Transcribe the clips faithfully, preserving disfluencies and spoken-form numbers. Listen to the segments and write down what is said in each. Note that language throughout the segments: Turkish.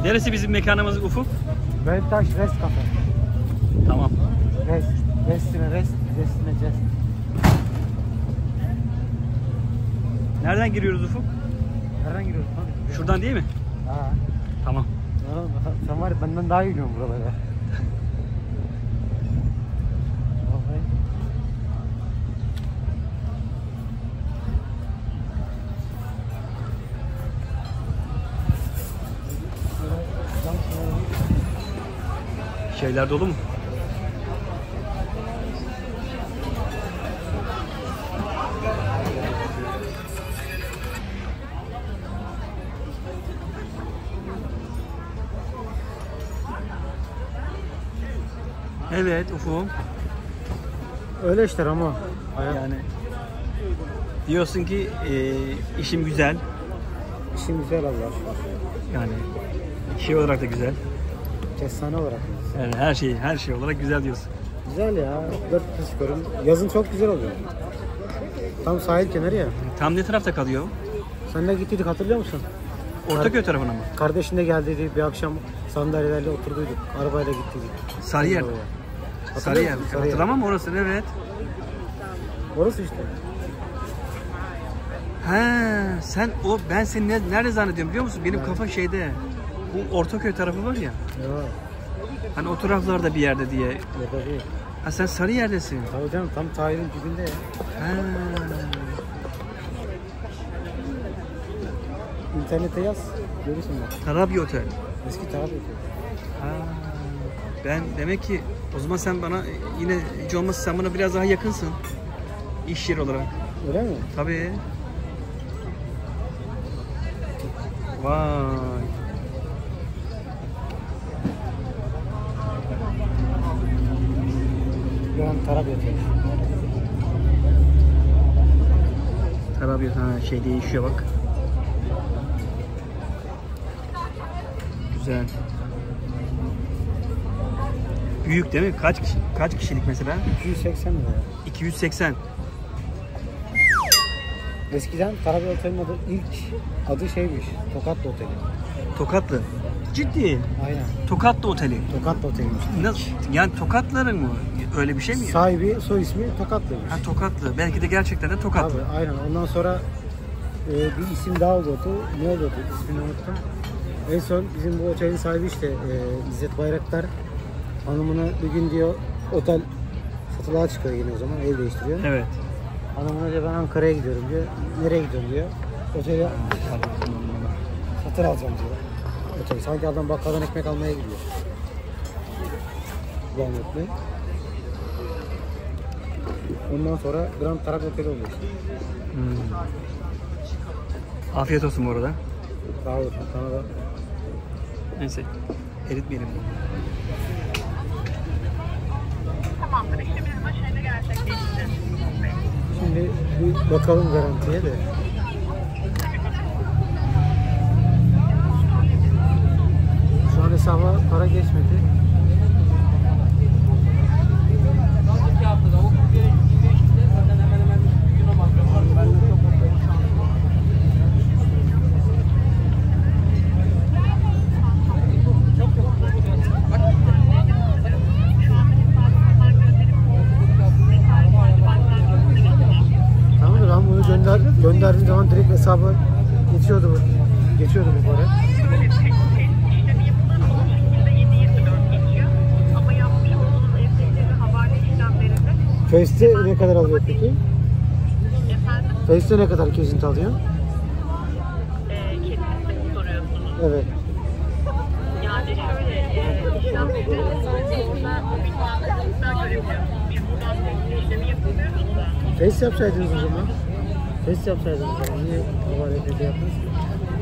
Neresi bizim mekanımız Ufuk? Beşiktaş Rest Cafe. Tamam. Rest. Restine rest. Restine rest. Nereden giriyoruz Ufuk? Nereden giriyoruz lan? Şuradan değil mi? Ha. Tamam. Sen var ya benden daha iyi biliyorsun buraları. Vallahi. Şeyler dolu mu? Evet Ufuk. Öyle işler ama. Yani diyorsun ki e, işim güzel. İşim güzel Allah'a şükür. Yani şey olarak da güzel. Kestane olarak. Yani her şey her şey olarak güzel diyorsun. Güzel ya. Dört kız çıkıyorum. Yazın çok güzel oluyor. Tam sahil kenarı ya. Tam ne tarafta kalıyor? Seninle gittiydik hatırlıyor musun? Ortaköy tarafına mı? Kardeşin de geldiydi bir akşam sandalyelerle oturduyduk. Arabayla gittiydik. Sarıyer. Sarıyer. Sarıyer. Hatırlamam orası evet. Orası işte. He, sen o ben seni ne, nerede zannediyorum biliyor musun? Benim kafa şeyde. Bu Ortaköy tarafı var ya. Ya. Hani o taraflarda bir yerde diye. Orada değil. Ha sen Sarıyer'desin. Tabii canım tam sahilin dibinde ya. He. İnternete yaz. Görürsün bak. Tarabya Otel. Eski Tarabya Otel. Ha. Ben demek ki o zaman sen bana yine hiç olmazsa sen bana biraz daha yakınsın. İş yeri olarak. Öyle mi? Tabii. Vay. Gören Tarabya Otel. Tarabya ha şey değişiyor bak. Güzel. Büyük değil mi? Kaç kişi, kaç kişilik mesela? iki yüz seksen lira. iki yüz seksen. Eskiden Tarabya Otel'in adı ilk adı şeymiş. Tokatlı Oteli. Tokatlı. Ciddi. Aynen. Tokatlı Oteli. Tokatlı Otel'iymiş. Nasıl? Yani Tokatlıların mı? Öyle bir şey mi? Sahibi soy ismi Tokatlıymış. Ha Tokatlı. Belki de gerçekten de Tokatlı. Abi, aynen. Ondan sonra e, bir isim daha oluyordu. Ne oluyordu? İsmini unuttum. En son bizim bu otelin sahibi işte e, İzzet Bayraktar hanımına bir gün diyor otel satılığa çıkıyor yine o zaman ev değiştiriyor. Evet. Hanımına diyor ben Ankara'ya gidiyorum diyor. Nereye gidiyorum diyor. Oteli satın alacağım diyor. Oteli. Sanki adam bakkaldan ekmek almaya gidiyor. Zahmetli. Ondan sonra Grand Tarabya Oteli oluyor işte. Hmm. Afiyet olsun bu arada. Sağ olasın sana da. Neyse. Eritmeyelim. Tamamdır. İşleminiz başarılı gerçekleşti. Şimdi bir bakalım garantiye de. Şu an hesaba para geçmedi. Tamam da ben bunu gönder, gönderdiğim zaman direkt hesaba geçiyordu bu. Geçiyordu bu para. Şöyle test işlemi yapılan onun şekilde yedi yirmi dört geçiyor. Ama yapmış olduğunuz evdeki havale işlemlerinde Face'te ne kadar alıyor peki? efendim Face'te ne kadar kesinti alıyor? e, kesinlikle soruyorsunuz. Evet. Yani şöyle e, işlemleri orada o binada kimler görebiliyor. Biz buradan test işlemi yapamıyoruz da. Face yapsaydınız o zaman. Face yapsaydınız o zaman. Niye havale ödedi yaptınız ki?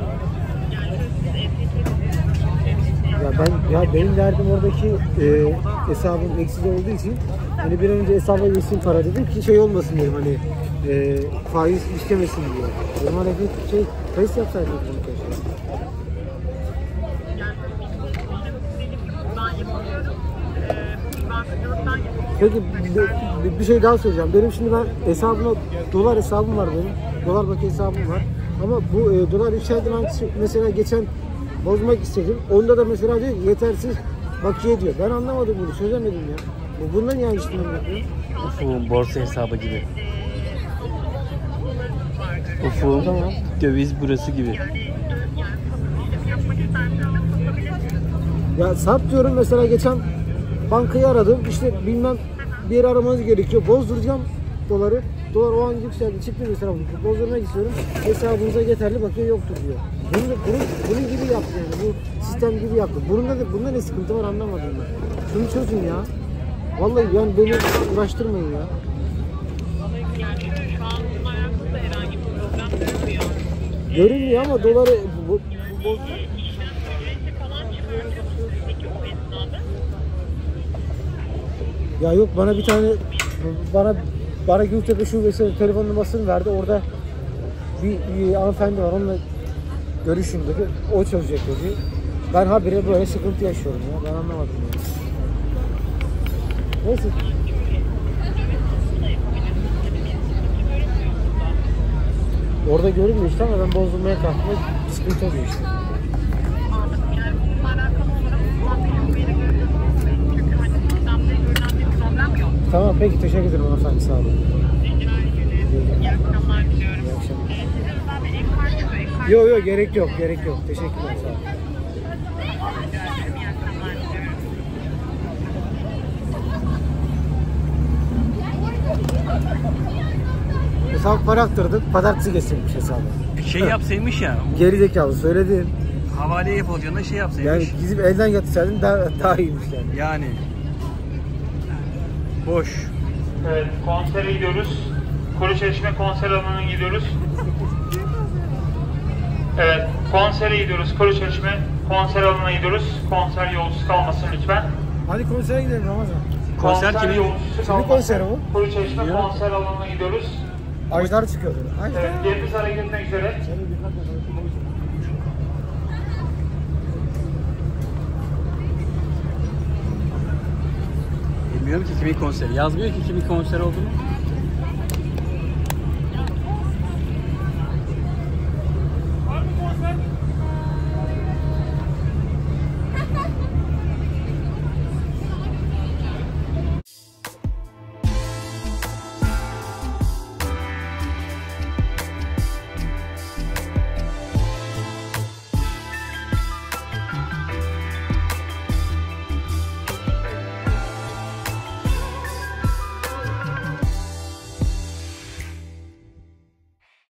Ya ben ya benim derdim oradaki e, hesabım eksik olduğu için hani bir an önce hesaba geçsin para dedim ki şey olmasın dedim hani e, faiz işlemesin diye. O zaman hep şey face yapsaydınız bunu keşke. Yani benim gibi buradan yapamıyoruz. E, bankacılıktan yapıyoruz. Peki bir, bir şey daha söyleyeceğim. Benim şimdi ben hesabıma dolar hesabım var benim. Dolar bakiye hesabım var. Ama bu e, dolar yükseldi ben mesela geçen bozmak istedim. Onda da mesela diyor ki yetersiz bakiye diyor. Ben anlamadım bunu, çözemedim ya. Bu bundan yani işlem yapıyor. Ufuk'un borsa hesabı gibi. Ufuk'un Tamam. döviz burası gibi. Ya sat diyorum mesela geçen bankayı aradım. İşte bilmem bir yere aramanız gerekiyor. Bozduracağım doları. Dolar o an yükseldi. Çıktı mesela bozdurmak istiyorum. Hesabınıza yeterli bakiye yoktur diyor. Bunu, bunun, bunun gibi yaptı yani. Bu sistem gibi yaptı. Bunda da bunda ne sıkıntı var anlamadım ben. Şunu çözün ya. Vallahi yani beni uğraştırmayın ya. Yani şu an bunun alakalı da herhangi bir problem görünmüyor. Görünmüyor ama doları bu, bu, bu, İşlem ücreti falan çıkartıyorsunuz peki o esnada. ya yok bana bir tane bana bana Gültepe şubesi telefon numarasını verdi. Orada bir, bir hanımefendi var. Onunla görüşün dedi. O çözecek dedi. Ben habire böyle sıkıntı yaşıyorum ya. Ben anlamadım ya. Neyse. Orada görünmüyor işte ama ben bozdurmaya kalktım. Sıkıntı oluyor işte. Anladım. Yani bununla alakalı olarak uzman bir şubeyle görüyorsunuz. Çünkü hani sistemde görünen bir problem yok. Tamam peki teşekkür ederim hanımefendi sağ olun. Rica ederim. İyi akşamlar diliyorum. İyi akşamlar. Ee, Size özel bir ek kart çıkıyor. Ek kart Yok yok gerek yok gerek yok. Teşekkürler sağ olun. rica ederim. İyi akşamlar diliyorum. Hesap para aktırdık. Pazartesi geçirmiş hesabı. Şey yapsaymış ya, Geri zekalı söyledim. havale yapılacağına şey Yani yapsaymış. gidip elden yatırsaydın daha, daha iyiymiş yani. Yani. Boş. Evet, konsere gidiyoruz. Kuruçeşme konser alanına gidiyoruz. Evet, konsere gidiyoruz. Kuruçeşme konser alanına gidiyoruz. Konser yolcusu kalmasın lütfen. Hadi konsere gidelim Ramazan. Konser kimin? yolcusu Kimin konseri bu? Kuruçeşme konser alanına gidiyoruz. Ajdar çıkıyor. Ajdar. Evet, yerimiz hareket etmek üzere. Bilmiyorum ki kimin konseri. Yazmıyor ki kimin konser olduğunu.